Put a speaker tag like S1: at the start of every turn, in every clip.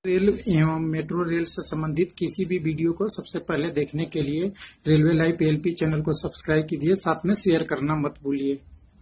S1: Rail एवं metro rail से संबंधित किसी भी वीडियो को सबसे पहले देखने के लिए रेलवे लाइव PLP चैनल को सब्सक्राइब कीजिए, साथ में शेयर करना मत भूलिए।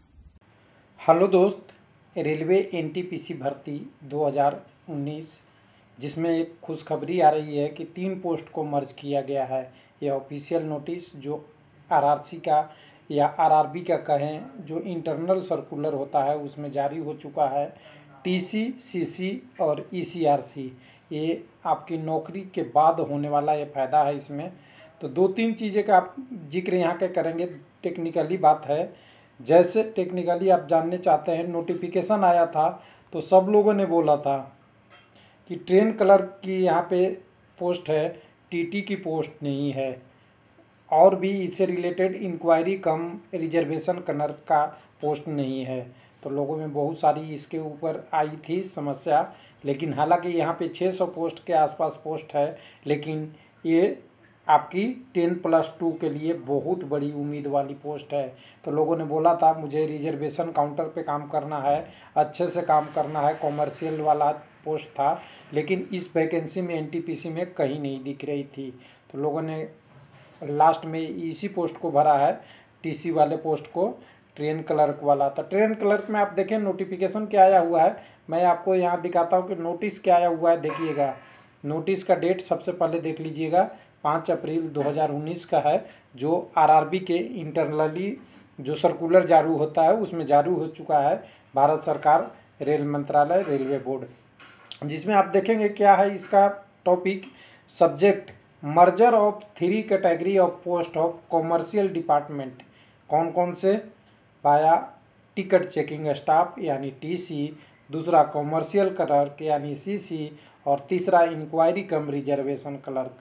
S2: हेलो दोस्त, रेलवे NTPC भर्ती 2019 जिसमें एक खुशखबरी आ रही है कि 3 पोस्ट को मर्ज किया गया है। यह ऑफिशियल नोटिस जो RRC का या RRB का कहें, जो इंटरनल सर्कुलर होता है उसमें जारी हो चुका है। TC, CC और ECRC ये आपकी नौकरी के बाद होने वाला ये फ़ायदा है इसमें। तो 2-3 चीज़ें का आप जिक्र यहाँ के करेंगे। टेक्निकली बात है, जैसे टेक्निकली आप जानने चाहते हैं, नोटिफिकेशन आया था तो सब लोगों ने बोला था कि ट्रेन क्लर्क की यहाँ पे पोस्ट है, TT की पोस्ट नहीं है, और भी इससे related inquiry cum reservation clerk का पोस्ट नहीं है। तो लोगों में बहुत सारी इसके ऊपर आई थी समस्या, लेकिन हालांकि यहाँ पे 600 पोस्ट के आसपास पोस्ट है, लेकिन ये आपकी 10+2 के लिए बहुत बड़ी उम्मीद वाली पोस्ट है। तो लोगों ने बोला था मुझे रिजर्वेशन काउंटर पे काम करना है, अच्छे से काम करना है, कॉमर्शियल वाला पोस्ट था, लेकिन इस वैकेंसी में NTPC में कहीं नहीं दिख रही थी। तो लोगों ने लास्ट में इसी पोस्ट को भरा है, TC वाले पोस्ट को, ट्रेन क्लर्क वाला। तो ट्रेन क्लर्क में आप देखें नोटिफिकेशन क्या आया हुआ है, मैं आपको यहाँ दिखाता हूँ कि नोटिस क्या आया हुआ है। देखिएगा, नोटिस का डेट सबसे पहले देख लीजिएगा, 5 अप्रैल 2019 का है, जो RRB के इंटरनली जो सर्कुलर जारी होता है उसमें जारी हो चुका है, भारत सरकार रेल मंत्रालय रेलवे बोर्ड, जिसमें आप देखेंगे क्या है इसका topic. Subject merger of 3 category of post of commercial department. कौन कौन से? पाया टिकट चेकिंग स्टाफ यानी TC, दूसरा कॉमर्शियल क्लर्क यानी CC, और तीसरा inquiry cum reservation clerk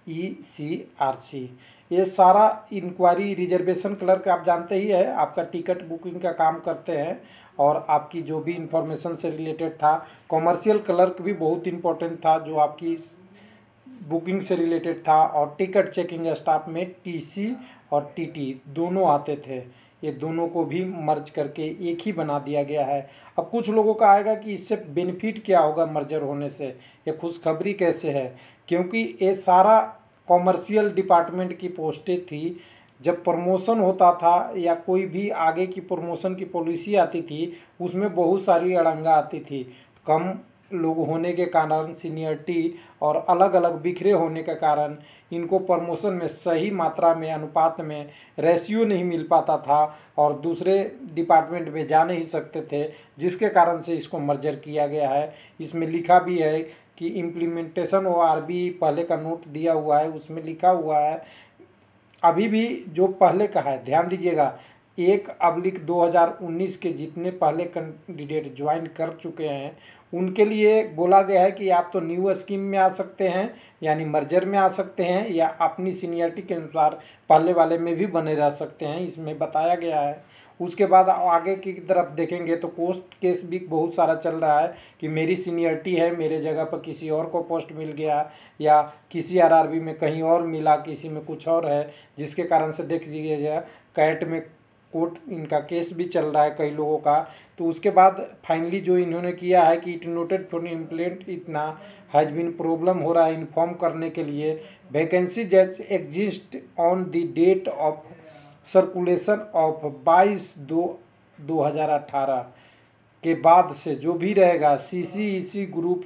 S2: ECRC। ये सारा इंक्वायरी रिजर्वेशन क्लर्क आप जानते ही है, आपका टिकट बुकिंग का काम करते हैं और आपकी जो भी इंफॉर्मेशन से रिलेटेड था। कॉमर्शियल क्लर्क भी बहुत इंपॉर्टेंट था, जो आपकी बुकिंग से रिलेटेड था। और टिकट चेकिंग स्टाफ में TC और TT दोनों आते थे, ये दोनों को भी मर्ज करके एक ही बना दिया गया है। अब कुछ लोगों का आएगा कि इससे बेनिफिट क्या होगा मर्जर होने से, ये खुशखबरी कैसे है, क्योंकि ये सारा कॉमर्शियल डिपार्टमेंट की पोस्टें थी। जब प्रमोशन होता था या कोई भी आगे की प्रमोशन की पॉलिसी आती थी, उसमें बहुत सारी अड़ंगा आती थी। कम लोग होने के कारण, सीनियरिटी और अलग अलग बिखरे होने के कारण इनको प्रमोशन में सही मात्रा में, अनुपात में रेशियो नहीं मिल पाता था और दूसरे डिपार्टमेंट में जा नहीं सकते थे, जिसके कारण से इसको मर्जर किया गया है। इसमें लिखा भी है कि इम्प्लीमेंटेशन ORB पहले का नोट दिया हुआ है, उसमें लिखा हुआ है, अभी भी जो पहले का है ध्यान दीजिएगा, 1/2019 के जितने पहले कैंडिडेट ज्वाइन कर चुके हैं उनके लिए बोला गया है कि आप तो न्यू स्कीम में आ सकते हैं, यानी मर्जर में आ सकते हैं, या अपनी सीनियरिटी के अनुसार पहले वाले में भी बने रह सकते हैं, इसमें बताया गया है। उसके बाद आगे की तरफ देखेंगे तो पोस्ट केस भी बहुत सारा चल रहा है कि मेरी सीनियरिटी है, मेरे जगह पर किसी और को पोस्ट मिल गया, या किसी RRB में कहीं और मिला, किसी में कुछ और है, जिसके कारण से देख लीजिएगा कैट में कोर्ट इनका केस भी चल रहा है कई लोगों का। तो उसके बाद फाइनली जो इन्होंने किया है कि इट नोटेड फॉर इम्प्लेंट इतना हैज़ बीन प्रॉब्लम हो रहा है इन्फॉर्म करने के लिए, वैकेंसी जज exist on the date of circulation of 22/2/2018 के बाद से जो भी रहेगा CC EC group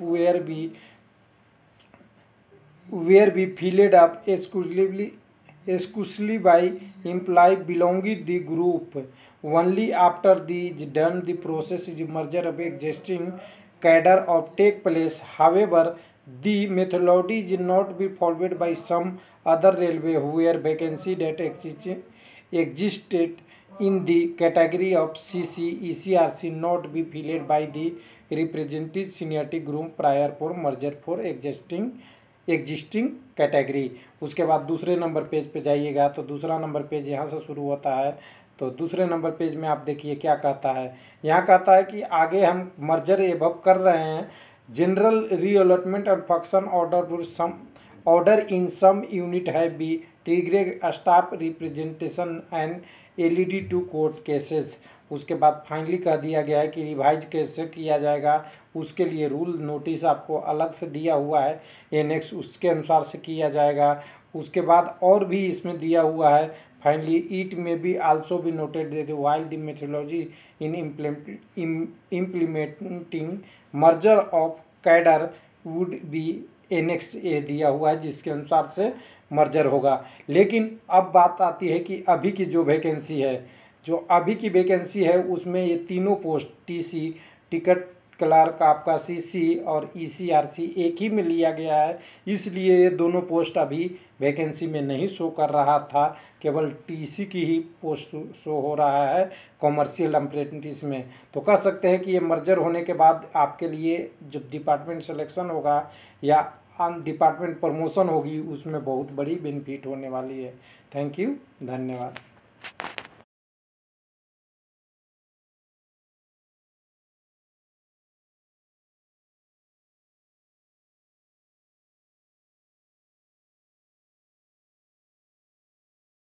S2: where be filled up exclusively by employee belonging the group only after the done the process is merger of existing cadre of take place. However, the methodology is not be followed by some other railway where vacancy that existed in the category of CC ECRC not be filled by the representative seniority group prior for merger for existing category. उसके बाद दूसरे number page पे जाइएगा तो दूसरा number page यहाँ से शुरू होता है। तो दूसरे नंबर पेज में आप देखिए क्या कहता है। यहाँ कहता है कि आगे हम मर्जर एबव कर रहे हैं, general reallotment and function order in some unit है be triggering staff representation and LED to court cases. उसके बाद फाइनली कह दिया गया है कि रिवाइज कैसे किया जाएगा, उसके लिए रूल नोटिस आपको अलग से दिया हुआ है एनेक्स, उसके अनुसार से किया जाएगा। उसके बाद और भी इसमें दिया हुआ है finally it may be also be noted that while the methodology in implementing merger of cadre would be annex A दिया हुआ है, जिसके अनुसार से मर्जर होगा। लेकिन अब बात आती है कि अभी की जो वैकेंसी है, जो अभी की वैकेंसी है उसमें ये तीनों पोस्ट टीसी, टिकट क्लर्क, आपका सीसी और ईसीआरसी एक ही में लिया गया है, इसलिए ये दोनों पोस्ट अभी वैकेंसी में नहीं शो कर रहा था, केवल टीसी की ही पोस्ट शो हो रहा है कॉमर्शियल अप्रेंटिस में। तो कह सकते हैं कि ये मर्जर होने के बाद आपके लिए जो डिपार्टमेंट सिलेक्शन होगा या डिपार्टमेंट प्रमोशन होगी उसमें बहुत बड़ी बेनिफिट होने वाली है। थैंक यू, धन्यवाद।